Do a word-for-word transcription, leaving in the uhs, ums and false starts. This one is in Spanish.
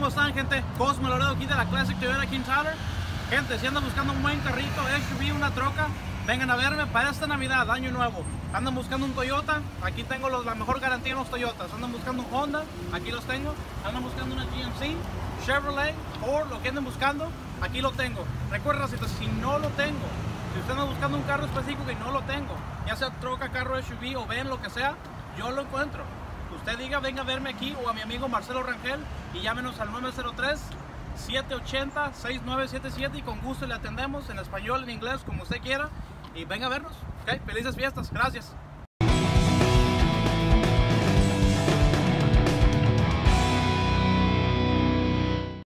¿Cómo están, gente? Cosmo Laredo aquí de la Classic Toyota aquí en Tyler. Gente, si andan buscando un buen carrito, S U V, una troca, vengan a verme para esta Navidad, año nuevo. Andan buscando un Toyota, aquí tengo los, la mejor garantía en los Toyotas. Andan buscando un Honda, aquí los tengo. Andan buscando una G M C, Chevrolet, Ford, lo que anden buscando, aquí lo tengo. Recuerda, si no lo tengo, si usted anda buscando un carro específico y no lo tengo, ya sea troca, carro, S U V o ven lo que sea, yo lo encuentro. Usted diga, venga a verme aquí o a mi amigo Marcelo Rangel y llámenos al nueve cero tres, siete ocho cero, seis nueve siete siete y con gusto le atendemos en español, en inglés, como usted quiera, y venga a vernos. ¿Okay? Felices fiestas, gracias.